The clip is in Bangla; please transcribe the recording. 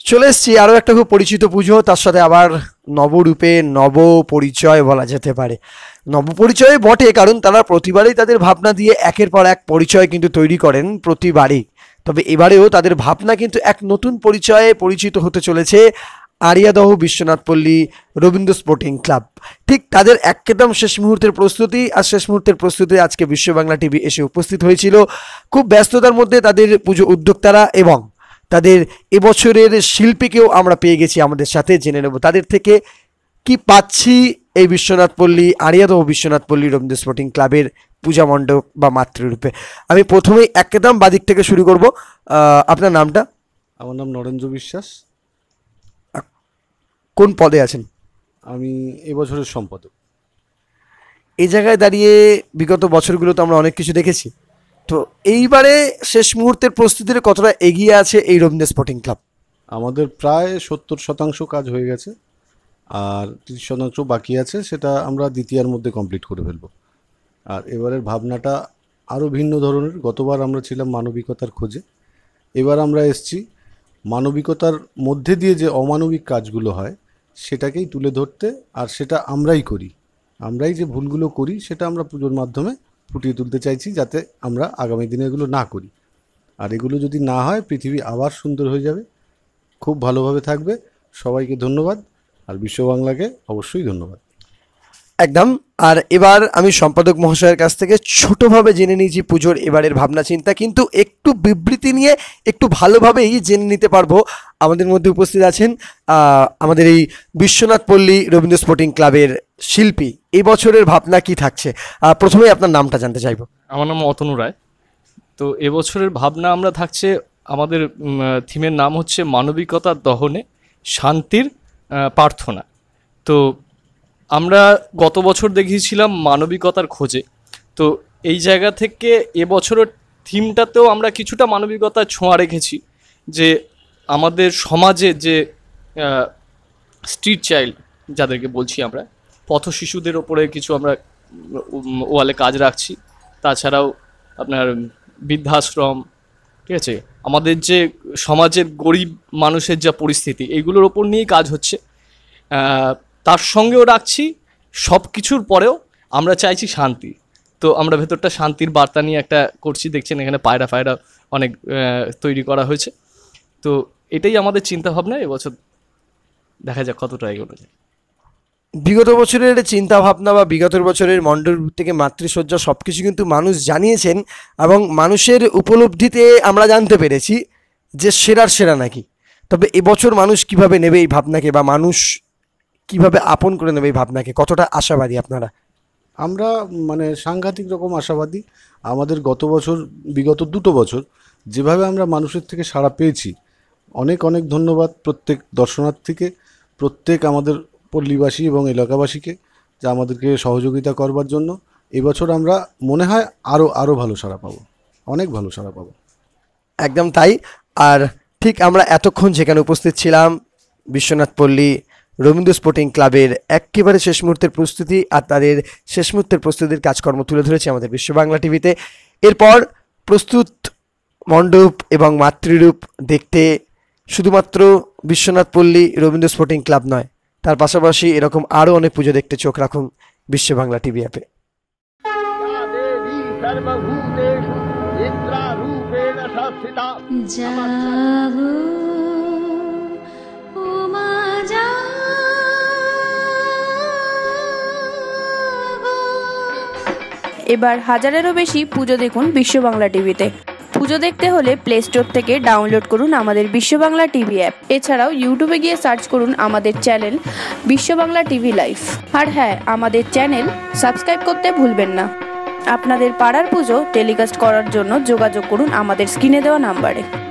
চলে এসেছি আরও একটা খুব পরিচিত পুজো, তার সাথে আবার নবরূপে নব পরিচয় বলা যেতে পারে। নবপরিচয় বটে, কারণ তারা প্রতিবারেই তাদের ভাবনা দিয়ে একের পর এক পরিচয় কিন্তু তৈরি করেন প্রতিবারই। তবে এবারেও তাদের ভাবনা কিন্তু এক নতুন পরিচয়ে পরিচিত হতে চলেছে আড়িয়াদহ বিশ্বনাথ পল্লী রবীন্দ্র স্পোর্টিং ক্লাব। ঠিক তাদের একদম শেষ মুহূর্তের প্রস্তুতি, আর শেষ মুহূর্তের প্রস্তুতি আজকে বিশ্ব বাংলা টিভি এসে উপস্থিত হয়েছিল। খুব ব্যস্ততার মধ্যে তাদের পুজো উদ্যোক্তারা এবং তাদের এবছরের শিল্পীকেও আমরা পেয়ে গেছি আমাদের সাথে। জেনে নেব তাদের থেকে কি পাচ্ছি এই বিশ্বনাথ পল্লী আড়িয়াদহ বিশ্বনাথ পল্লী রবীন্দ্র স্পোর্টিং ক্লাবের পূজা মণ্ডপ বা মাতৃরূপে। আমি প্রথমেই একদম বাদিক থেকে শুরু করব। আপনার নামটা? আমার নাম নরেন্দ্র বিশ্বাস। কোন পদে আছেন? আমি এবছরের সম্পাদক। এই জায়গায় দাঁড়িয়ে বিগত বছরগুলো তো আমরা অনেক কিছু দেখেছি, তো এইবারে শেষ মুহূর্তের প্রস্তুতির কতটা এগিয়ে আছে এই রবীন্দ্র স্পোর্টিং ক্লাব? আমাদের প্রায় 70% কাজ হয়ে গেছে, আর 30% বাকি আছে, সেটা আমরা দ্বিতীয়ার মধ্যে কমপ্লিট করে ফেলব। আর এবারের ভাবনাটা আরও ভিন্ন ধরনের। গতবার আমরা ছিলাম মানবিকতার খোঁজে, এবার আমরা এসছি মানবিকতার মধ্যে দিয়ে যে অমানবিক কাজগুলো হয় সেটাকেই তুলে ধরতে। আর সেটা আমরাই করি, আমরাই যে ভুলগুলো করি সেটা আমরা পুজোর মাধ্যমে ফুটিয়ে তুলতে চাইছি, যাতে আমরা আগামী দিনে এগুলো না করি। আর এগুলো যদি না হয় পৃথিবী আবার সুন্দর হয়ে যাবে, খুব ভালোভাবে থাকবে। সবাইকে ধন্যবাদ, আর বিশ্ব বাংলাকে অবশ্যই ধন্যবাদ। একদম। আর এবার আমি সম্পাদক মহাশয়ের কাছ থেকে ছোটোভাবে জেনে নিয়েছি পুজোর এবারের ভাবনা চিন্তা, কিন্তু একটু বিবৃতি নিয়ে একটু ভালোভাবেই জেনে নিতে পারবো। আমাদের মধ্যে উপস্থিত আছেন আমাদের এই বিশ্বনাথ পল্লী রবীন্দ্র স্পোর্টিং ক্লাবের শিল্পী। এই বছরের ভাবনা কি থাকছে? প্রথমেই আপনার নামটা জানতে চাইবো। আমার নাম অতনু রায়। তো এবছরের ভাবনা আমরা থাকছে, আমাদের থিমের নাম হচ্ছে মানবিকতার দহনে শান্তির প্রার্থনা। তো আমরা গত বছর দেখিয়েছিলাম মানবিকতার খোঁজে, তো এই জায়গা থেকে এবছরের থিমটাতেও আমরা কিছুটা মানবিকতার ছোঁয়া রেখেছি, যে আমাদের সমাজে যে স্ট্রিট চাইল্ড যাদেরকে বলছি আমরা, পথ শিশুদের ওপরে কিছু আমরা ওয়ালে কাজ রাখছি। তাছাড়াও আপনার বৃদ্ধাশ্রম, ঠিক আছে, আমাদের যে সমাজের গরিব মানুষের যা পরিস্থিতি, এইগুলোর ওপর নিয়েই কাজ হচ্ছে। তার সঙ্গেও রাখছি সব কিছুর পরেও আমরা চাইছি শান্তি। তো আমরা ভেতরটা শান্তির বার্তা নিয়ে একটা করছি, দেখছেন এখানে পায়রা ফায়রা অনেক তৈরি করা হয়েছে। তো এটাই আমাদের চিন্তাভাবনা এবছর, দেখা যাক কতটা এগোনো যায়। বিগত বছরের চিন্তা ভাবনা বা বিগত বছরের মণ্ডপ থেকে মাতৃসজ্জা সব কিছু কিন্তু মানুষ জানিয়েছেন, এবং মানুষের উপলব্ধিতে আমরা জানতে পেরেছি যে সেরার সেরা নাকি। তবে এবছর মানুষ কিভাবে নেবে এই ভাবনাকে, বা মানুষ কিভাবে আপন করে নেবে এই ভাবনাকে, কতটা আশাবাদী আপনারা? আমরা সাংঘাতিক রকম আশাবাদী। আমাদের গত বছর, বিগত 2 বছর যেভাবে আমরা মানুষের থেকে সাড়া পেয়েছি, অনেক অনেক ধন্যবাদ প্রত্যেক দর্শনার্থীকে, প্রত্যেক আমাদের পল্লীবাসী এবং এলাকাবাসীকে, যা আমাদেরকে সহযোগিতা করবার জন্য। এবছর আমরা মনে হয় আরও ভালো সাড়া পাবো, অনেক ভালো সাড়া পাবো। একদম তাই। আর ঠিক আমরা এতক্ষণ যেখানে উপস্থিত ছিলাম বিশ্বনাথ পল্লী রবীন্দ্র স্পোর্টিং ক্লাবের একেবারে শেষ মুহূর্তের প্রস্তুতি আর তাদের শেষ মুহূর্তের প্রস্তুতির কাজকর্ম তুলে ধরেছে আমাদের বিশ্ব বাংলা টিভিতে। এরপর প্রস্তুত মণ্ডপ এবং মাতৃরূপ দেখতে শুধুমাত্র বিশ্বনাথ পল্লী রবীন্দ্র স্পোর্টিং ক্লাব নয়, তার পাশাপাশি এরকম আরও অনেক পুজো দেখতে চোখ রাখুন বিশ্ব বাংলা টিভি অ্যাপে। এবার হাজারেরও বেশি পুজো দেখুন বিশ্ব বাংলা টিভিতে। পুজো দেখতে হলে প্লে স্টোর থেকে ডাউনলোড করুন আমাদের বিশ্ব বাংলা টিভি অ্যাপ। এছাড়াও ইউটিউবে গিয়ে সার্চ করুন আমাদের চ্যানেল বিশ্ব বাংলা টিভি লাইভ। আর হ্যাঁ, আমাদের চ্যানেল সাবস্ক্রাইব করতে ভুলবেন না। আপনাদের পাড়ার পুজো টেলিকাস্ট করার জন্য যোগাযোগ করুন আমাদের স্ক্রিনে দেওয়া নাম্বারে।